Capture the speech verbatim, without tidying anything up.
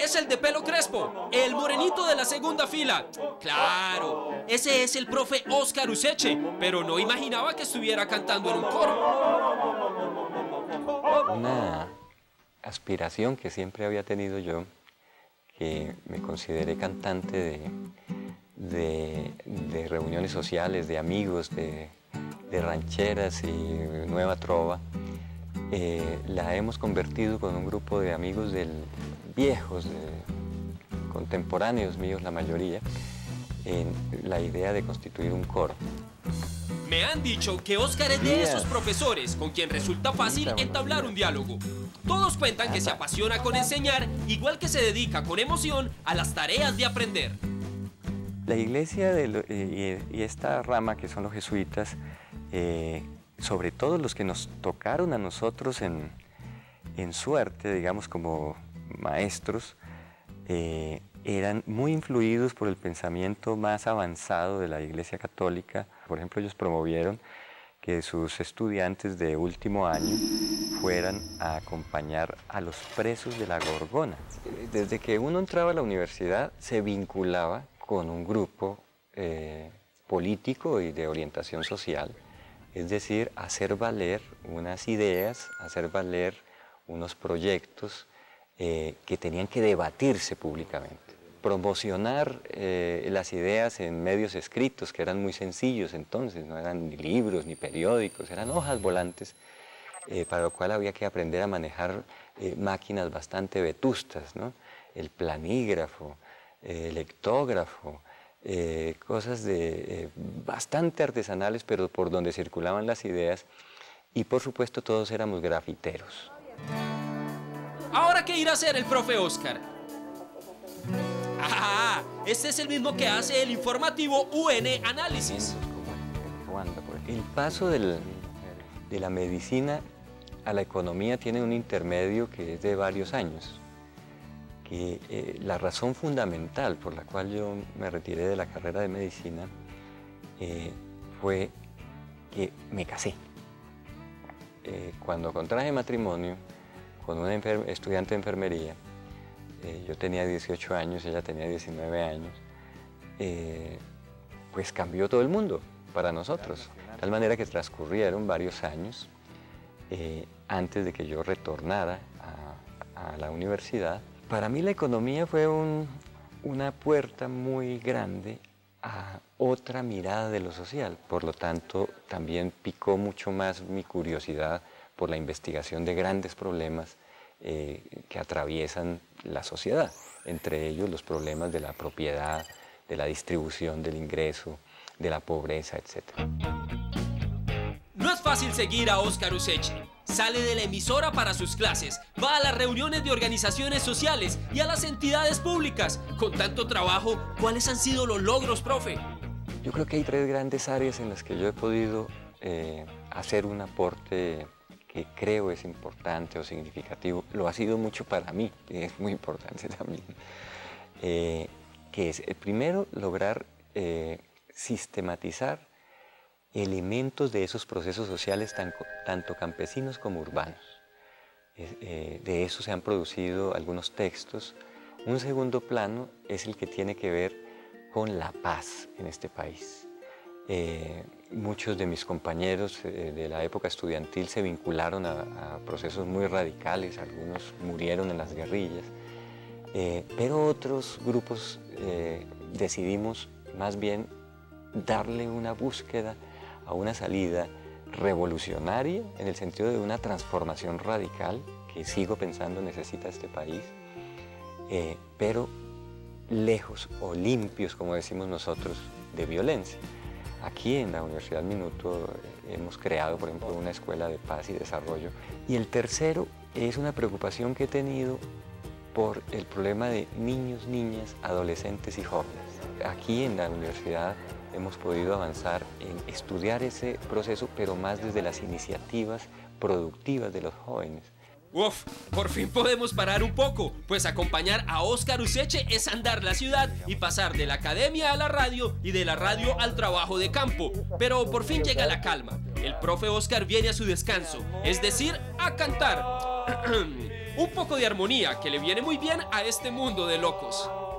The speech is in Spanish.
es el de pelo crespo, el morenito de la segunda fila. Claro, ese es el profe Óscar Useche, pero no imaginaba que estuviera cantando en un coro. Una aspiración que siempre había tenido yo, que me consideré cantante de, de, de reuniones sociales, de amigos, de, de rancheras y nueva trova, eh, la hemos convertido con un grupo de amigos del, viejos, de, contemporáneos míos la mayoría, en la idea de constituir un coro. Me han dicho que Óscar es de esos profesores con quien resulta fácil entablar un diálogo. Todos cuentan que se apasiona con enseñar, igual que se dedica con emoción a las tareas de aprender. La iglesia de lo, eh, y esta rama que son los jesuitas, eh, sobre todo los que nos tocaron a nosotros en, en suerte, digamos como maestros, eh, eran muy influidos por el pensamiento más avanzado de la Iglesia Católica. Por ejemplo, ellos promovieron que sus estudiantes de último año fueran a acompañar a los presos de la Gorgona. Desde que uno entraba a la universidad se vinculaba con un grupo eh, político y de orientación social, es decir, hacer valer unas ideas, hacer valer unos proyectos eh, que tenían que debatirse públicamente. Promocionar eh, las ideas en medios escritos, que eran muy sencillos entonces, no eran ni libros ni periódicos, eran hojas volantes, eh, para lo cual había que aprender a manejar eh, máquinas bastante vetustas, ¿no? El planígrafo, eh, el lectógrafo, eh, cosas de, eh, bastante artesanales, pero por donde circulaban las ideas, y por supuesto todos éramos grafiteros. ¿Ahora qué irá a hacer el profe Óscar? ¡Ah! Este es el mismo que hace el informativo U N Análisis. El paso del, de la medicina a la economía tiene un intermedio que es de varios años. Que, eh, la razón fundamental por la cual yo me retiré de la carrera de medicina eh, fue que me casé. Eh, cuando contraje matrimonio con una estudiante de enfermería, Eh, yo tenía dieciocho años, ella tenía diecinueve años, eh, pues cambió todo el mundo para nosotros. De tal manera que transcurrieron varios años eh, antes de que yo retornara a, a la universidad. Para mí la economía fue un, una puerta muy grande a otra mirada de lo social. Por lo tanto, también picó mucho más mi curiosidad por la investigación de grandes problemas eh, que atraviesan la sociedad, entre ellos los problemas de la propiedad, de la distribución del ingreso, de la pobreza, etcétera. No es fácil seguir a Óscar Useche. Sale de la emisora para sus clases, va a las reuniones de organizaciones sociales y a las entidades públicas. Con tanto trabajo, ¿cuáles han sido los logros, profe? Yo creo que hay tres grandes áreas en las que yo he podido eh, hacer un aporte que creo es importante o significativo. Lo ha sido mucho para mí, es muy importante también. Eh, que es, el primero, lograr eh, sistematizar elementos de esos procesos sociales tan, tanto campesinos como urbanos. Eh, de eso se han producido algunos textos. Un segundo plano es el que tiene que ver con la paz en este país. Eh, muchos de mis compañeros eh, de la época estudiantil se vincularon a, a procesos muy radicales, algunos murieron en las guerrillas, eh, pero otros grupos eh, decidimos más bien darle una búsqueda a una salida revolucionaria en el sentido de una transformación radical que sigo pensando necesita este país, eh, pero lejos o limpios, como decimos nosotros, de violencia. Aquí en la Universidad Minuto hemos creado, por ejemplo, una escuela de paz y desarrollo. Y el tercero es una preocupación que he tenido por el problema de niños, niñas, adolescentes y jóvenes. Aquí en la universidad hemos podido avanzar en estudiar ese proceso, pero más desde las iniciativas productivas de los jóvenes. Uf, por fin podemos parar un poco, pues acompañar a Óscar Useche es andar la ciudad y pasar de la academia a la radio y de la radio al trabajo de campo. Pero por fin llega la calma. El profe Óscar viene a su descanso, es decir, a cantar. Un poco de armonía que le viene muy bien a este mundo de locos.